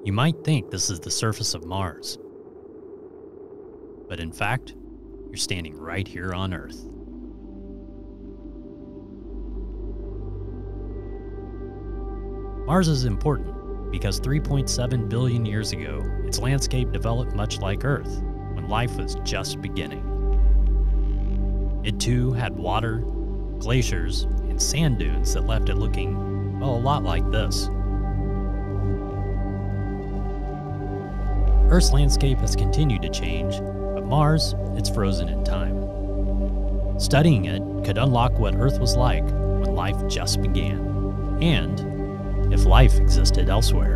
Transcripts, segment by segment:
You might think this is the surface of Mars, but in fact, you're standing right here on Earth. Mars is important because 3.7 billion years ago, its landscape developed much like Earth when life was just beginning. It too had water, glaciers, and sand dunes that left it looking, well, a lot like this. Earth's landscape has continued to change, but Mars, it's frozen in time. Studying it could unlock what Earth was like when life just began, and if life existed elsewhere.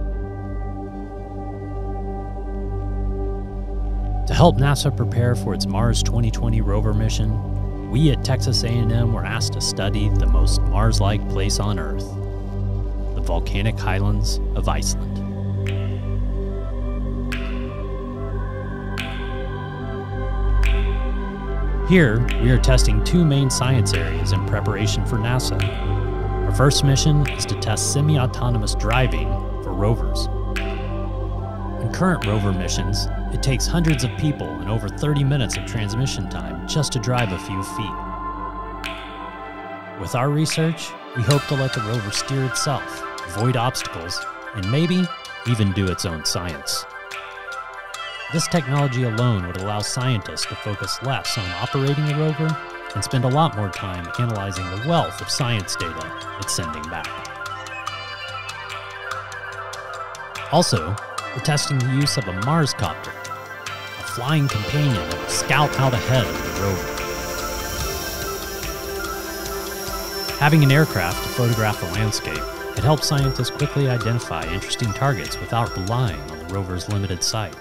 To help NASA prepare for its Mars 2020 rover mission, we at Texas A&M were asked to study the most Mars-like place on Earth, the volcanic highlands of Iceland. Here, we are testing two main science areas in preparation for NASA. Our first mission is to test semi-autonomous driving for rovers. In current rover missions, it takes hundreds of people and over 30 minutes of transmission time just to drive a few feet. With our research, we hope to let the rover steer itself, avoid obstacles, and maybe even do its own science. This technology alone would allow scientists to focus less on operating the rover and spend a lot more time analyzing the wealth of science data it's sending back. Also, we're testing the use of a Marscopter, a flying companion that will scout out ahead of the rover. Having an aircraft to photograph the landscape, it helps scientists quickly identify interesting targets without relying on the rover's limited sight.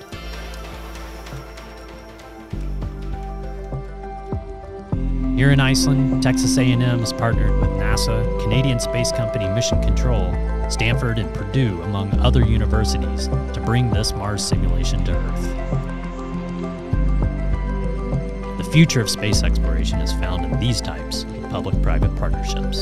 Here in Iceland, Texas A&M has partnered with NASA, Canadian Space Company Mission Control, Stanford, and Purdue, among other universities, to bring this Mars simulation to Earth. The future of space exploration is found in these types of public-private partnerships.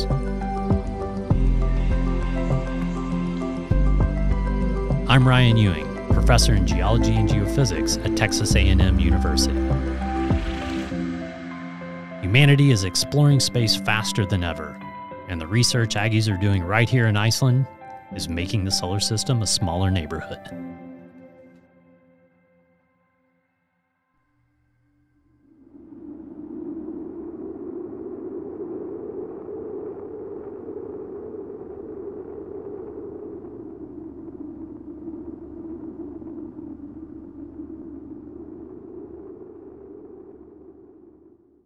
I'm Ryan Ewing, professor in geology and geophysics at Texas A&M University. Humanity is exploring space faster than ever, and the research Aggies are doing right here in Iceland is making the solar system a smaller neighborhood.